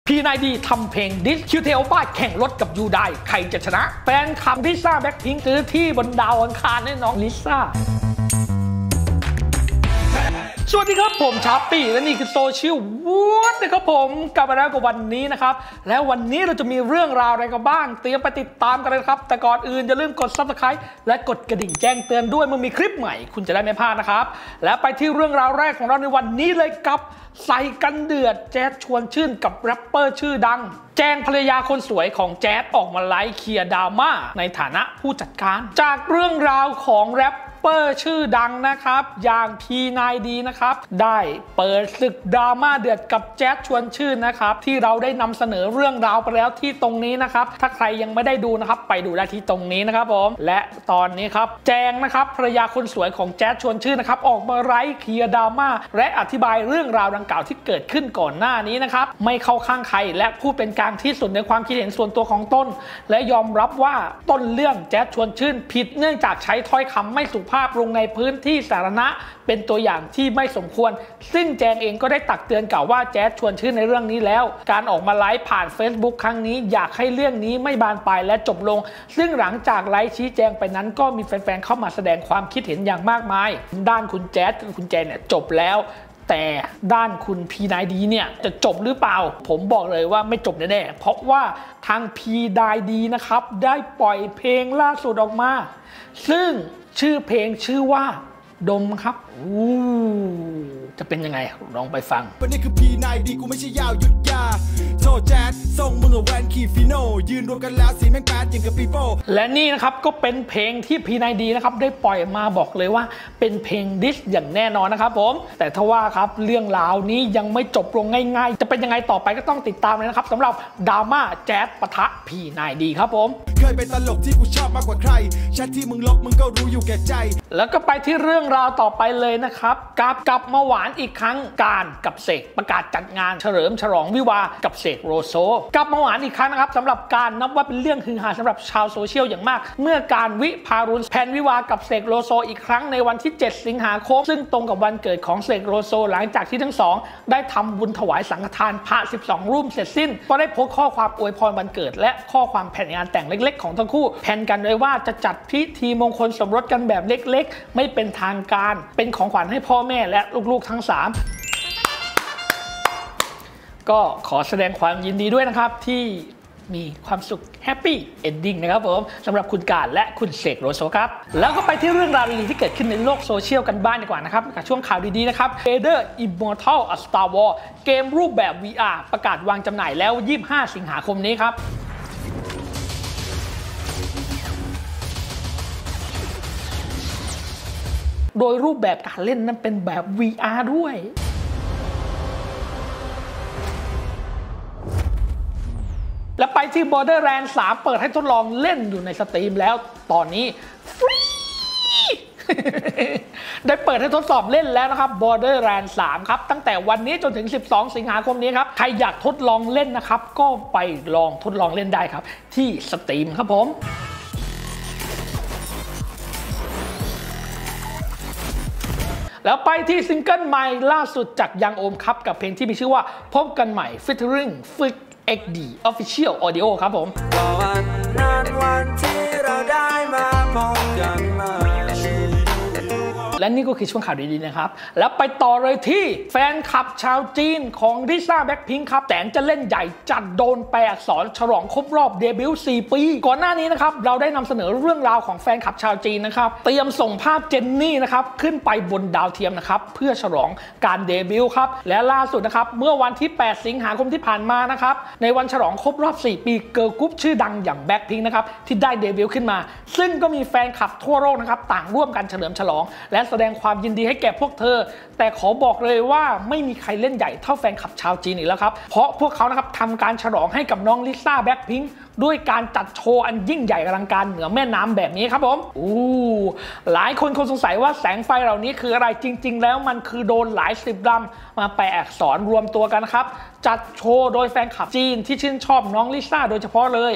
P9D ทำเพลงดิสคิวเทลบ้าแข่งรถกับยูไดใครจะชนะแฟนคลับลิซ่าแบ็คพิงค์ซื้อที่บนดาวอังคารให้น้องลิซ่าสวัสดีครับผมชาร์ปี้และนี่คือโซเชียลวูดนะครับผมกลับมาแล้วกับวันนี้นะครับแล้ววันนี้เราจะมีเรื่องราวอะไรกันบ้างเตรียมไปติดตามกันเลยครับแต่ก่อนอื่นอย่าลืมกด Subscribe และกดกระดิ่งแจ้งเตือนด้วยเมื่อมีคลิปใหม่คุณจะได้ไม่พลาดนะครับและไปที่เรื่องราวแรกของเราในวันนี้เลยกับใส่กันเดือดแจ๊ดชวนชื่นกับแรปเปอร์ชื่อดังแจ้งภรรยาคนสวยของแจ๊ดออกมาไลฟ์เคลียร์ดราม่าในฐานะผู้จัดการจากเรื่องราวของแรปเปอร์ชื่อดังนะครับอย่าง P9D นะครับได้เปิดศึกดราม่าเดือดกับแจ๊ดชวนชื่นนะครับที่เราได้นำเสนอเรื่องราวไปแล้วที่ตรงนี้นะครับถ้าใครยังไม่ได้ดูนะครับไปดูได้ที่ตรงนี้นะครับผมและตอนนี้ครับแจงนะครับภรรยาคนสวยของแจ๊ดชวนชื่นนะครับออกมาไลฟ์เคลียร์ดราม่าและอธิบายเรื่องราวดังกล่าวที่เกิดขึ้นก่อนหน้านี้นะครับไม่เข้าข้างใครและพูดเป็นกลางที่สุดในความคิดเห็นส่วนตัวของตนและยอมรับว่าต้นเรื่องแจ๊ดชวนชื่นผิดเนื่องจากใช้ถ้อยคำไม่สุภาพลงในพื้นที่สาธารณะเป็นตัวอย่างที่ไม่สมควรซึ่งแจงเองก็ได้ตักเตือนกล่าวว่าแจ๊ดชวนชื่นในเรื่องนี้แล้วการออกมาไลฟ์ผ่าน Facebook ครั้งนี้อยากให้เรื่องนี้ไม่บานปลายและจบลงซึ่งหลังจากไลฟ์ชี้แจงไปนั้นก็มีแฟนๆเข้ามาแสดงความคิดเห็นอย่างมากมายด้านคุณแจ๊ดกับคุณแจงเนี่ยจบแล้วแต่ด้านคุณ P9D เนี่ยจะจบหรือเปล่าผมบอกเลยว่าไม่จบแน่ๆเพราะว่าทาง P9D นะครับได้ปล่อยเพลงล่าสุดออกมาซึ่งชื่อเพลงชื่อว่าดมครับจะเป็นยังไงลองไปฟังวันนี้คือ P9D กูไม่ใช่ยาวหยุดยาโจแจ๊ดส่งมึงกับแวนคีฟิโนยืนรวมกันแล้วสีแม่งแปดอย่างกับปีโป้และนี่นะครับก็เป็นเพลงที่ P9D นะครับได้ปล่อยมาบอกเลยว่าเป็นเพลงดิสอย่างแน่นอนนะครับผมแต่ทว่าครับเรื่องราวนี้ยังไม่จบลงง่ายๆจะเป็นยังไงต่อไปก็ต้องติดตามเลยนะครับสำหรับดราม่าแจ๊ดปะทะ P9D ครับผมเคยเป็นตลกที่กูชอบมากกว่าใครแชทที่มึงลบมึงก็รู้อยู่แก่ใจแล้วก็ไปที่เรื่องราวต่อไปเลยนะครับกลับมาหวานอีกครั้งการกับเสกประกาศจัดงานเฉลิมฉลองวิวากับเสกโลโซกลับมาหวานอีกครั้งนะครับสำหรับการนับว่าเป็นเรื่องฮือฮาสำหรับชาวโซเชียลอย่างมากเมื่อการวิภารุณแผนวิวากับเสกโลโซอีกครั้งในวันที่7สิงหาคมซึ่งตรงกับวันเกิดของเสกโลโซหลังจากที่ทั้งสองได้ทำบุญถวายสังฆทานพระ12รูปเสร็จสิ้นก็ได้โพสต์ข้อความอวยพรวันเกิดและข้อความแผนงานแต่งเล็กๆของทั้งคู่แผนกันไว้ว่าจะจัดพิธีมงคลสมรสกันแบบเล็กๆไม่เป็นทางการเป็นของขวัญให้พ่อแม่และลูกๆทั้ง3ก็ขอแสดงความยินดีด้วยนะครับที่มีความสุขแฮปปี้เอนดิ้งนะครับผมสำหรับคุณการและคุณเสกโลโซครับแล้วก็ไปที่เรื่องราวดีๆที่เกิดขึ้นในโลกโซเชียลกันบ้างดีกว่านะครับกับช่วงข่าวดีๆนะครับ Vader Immortal A Star Wars เกมรูปแบบ VR ประกาศวางจำหน่ายแล้ว25สิงหาคมนี้ครับโดยรูปแบบการเล่นนั้นเป็นแบบ VR ด้วยและไปที่ Borderlands 3 เปิดให้ทดลองเล่นอยู่ในสตรีมแล้วตอนนี้ฟรี ได้เปิดให้ทดสอบเล่นแล้วนะครับ Borderlands 3 ครับตั้งแต่วันนี้จนถึง12สิงหาคมนี้ครับใครอยากทดลองเล่นนะครับก็ไปลองทดลองเล่นได้ครับที่สตรีมครับผมแล้วไปที่ซิงเกิลใหม่ล่าสุดจากยังโอมครับกับเพลงที่มีชื่อว่าพบกันใหม่ featuring Fix XD Official Audio ครับผมวันนั้นวันที่เราได้มาพบกันใหม่และนี่ก็คือช่วงข่าวดีๆนะครับแล้วไปต่อเลยที่แฟนคลับชาวจีนของลิซ่าแบ็คพิงค์ครับแต่งจะเล่นใหญ่จัดโดนแปลอักษรฉลองครบรอบเดบิวต์4 ปีก่อนหน้านี้นะครับเราได้นำเสนอเรื่องราวของแฟนคลับชาวจีนนะครับเตรียมส่งภาพเจนนี่นะครับขึ้นไปบนดาวเทียมนะครับเพื่อฉลองการเดบิวต์ครับและล่าสุดนะครับเมื่อวันที่8สิงหาคมที่ผ่านมานะครับในวันฉลองครบรอบ4 ปีเกิร์ลกรุ๊ปชื่อดังอย่างแบ็คพิงค์นะครับที่ได้เดบิวต์ขึ้นมาซึ่งก็มีแฟนคลับทั่วโลกนะครับต่างร่วมกันเฉลิมฉลองและแสดงความยินดีให้แก่พวกเธอแต่ขอบอกเลยว่าไม่มีใครเล่นใหญ่เท่าแฟนคลับชาวจีนอีกแล้วครับเพราะพวกเขานะครับทำการฉลองให้กับน้องลิซ่าแบ็คพิงค์ด้วยการจัดโชว์อันยิ่งใหญ่อลังการเหนือแม่น้ำแบบนี้ครับผมหลายคนคงสงสัยว่าแสงไฟเหล่านี้คืออะไรจริงๆแล้วมันคือโดรนหลาย10 ลำมาแปลอักษรรวมตัวกันครับจัดโชว์โดยแฟนคลับจีนที่ชื่นชอบน้องลิซ่าโดยเฉพาะเลย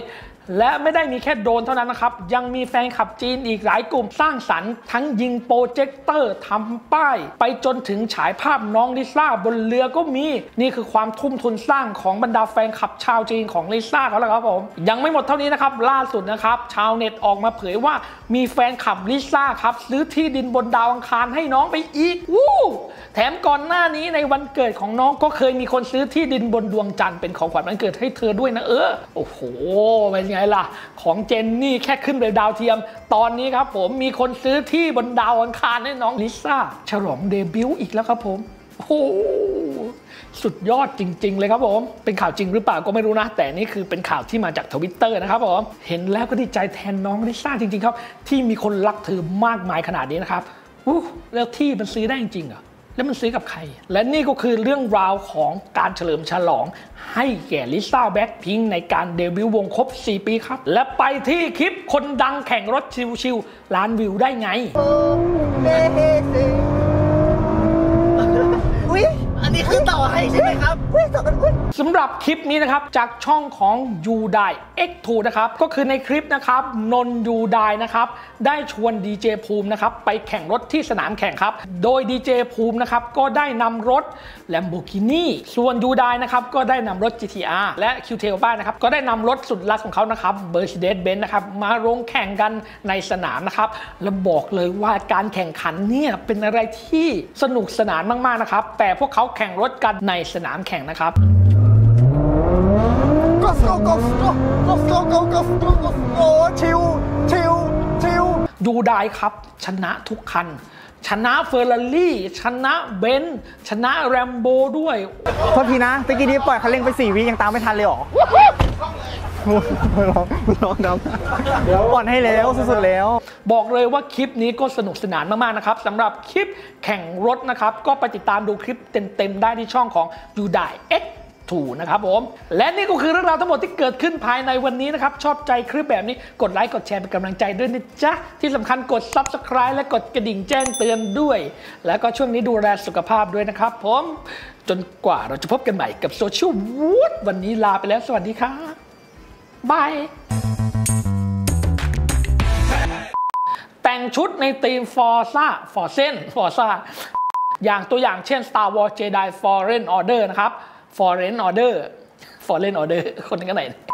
และไม่ได้มีแค่โดรนเท่านั้นนะครับยังมีแฟนคลับจีนอีกหลายกลุ่มสร้างสรรค์ทั้งยิงโปรเจคเตอร์ทำป้ายไปจนถึงฉายภาพน้องลิซ่าบนเรือก็มีนี่คือความทุ่มทุนสร้างของบรรดาแฟนคลับชาวจีนของลิซ่าเขาแล้วครับผมยังไม่หมดเท่านี้นะครับล่าสุดนะครับชาวเน็ตออกมาเผยว่ามีแฟนคลับลิซ่าครับซื้อที่ดินบนดาวอังคารให้น้องไปอีกแถมก่อนหน้านี้ในวันเกิดของน้องก็เคยมีคนซื้อที่ดินบนดวงจันทร์เป็นของขวัญวันเกิดให้เธอด้วยนะโอ้โหเป็นไงล่ะของเจนนี่แค่ขึ้นไปดาวเทียมตอนนี้ครับผมมีคนซื้อที่บนดาวอังคารให้น้องลิซ่าฉลองเดบิวต์อีกแล้วครับผมโอ้สุดยอดจริงๆเลยครับผมเป็นข่าวจริงหรือเปล่าก็ไม่รู้นะแต่นี่คือเป็นข่าวที่มาจาก Twitter นะครับผมเห็นแล้วก็ดีใจแทนน้องลิซ่าจริงๆครับที่มีคนรักเธอมากมายขนาดนี้นะครับแล้วที่มันซื้อได้จริงเหรอแล้วมันซื้อกับใครและนี่ก็คือเรื่องราวของการเฉลิมฉลองให้แก่ลิซ่าแบ็คพิงค์ในการเดบิวต์วงครบ4 ปีครับและไปที่คลิปคนดังแข่งรถชิวๆล้านวิวได้ไงอันนี้คือต่อให้ใช่ไหมครับสำหรับคลิปนี้นะครับจากช่องของยูได X2 นะครับก็คือในคลิปนะครับนนยูไดนะครับได้ชวนดีเจภูมินะครับไปแข่งรถที่สนามแข่งครับโดยดีเจภูมินะครับก็ได้นำรถ Lamborghini ส่วนยูไดนะครับก็ได้นำรถ GTR และ Q-Tail นะครับก็ได้นำรถสุดลักของเขานะครับ Mercedes-Benz นะครับมาลงแข่งกันในสนามนะครับและบอกเลยว่าการแข่งขันเนี่ยเป็นอะไรที่สนุกสนานมากๆนะครับแต่พวกเขาแข่งรถกันในสนามแข่งนะครับยูไดครับชนะทุกคันชนะเฟอร์รารี่ชนะเบนซ์ชนะแรมโบด้วยโทษทีนะตะกี้นี้ปล่อยคันเร่งไป4 วิยังตามไม่ทันเลยหรอร้องดำอ่อนให้แล้วสุดๆแล้วบอกเลยว่าคลิปนี้ก็สนุกสนานมากๆนะครับสำหรับคลิปแข่งรถนะครับก็ไปติดตามดูคลิปเต็มๆได้ที่ช่องของยูได X2 นะครับผมและนี่ก็คือเรื่องราวทั้งหมดที่เกิดขึ้นภายในวันนี้นะครับชอบใจคลิปแบบนี้กดไลค์กดแชร์เป็นกำลังใจด้วยนะจ๊ะที่สำคัญกด Subscribe และกดกระดิ่งแจ้งเตือนด้วยแล้วก็ช่วงนี้ดูแลสุขภาพด้วยนะครับผมจนกว่าเราจะพบกันใหม่กับโซเชียลวูดวันนี้ลาไปแล้วสวัสดีครับบายแต่งชุดในธีมฟอร์ซ่าอย่างตัวอย่างเช่น Star Wars Jedi Fallen Order นะครับ Fallen Order คนนึงกันไหน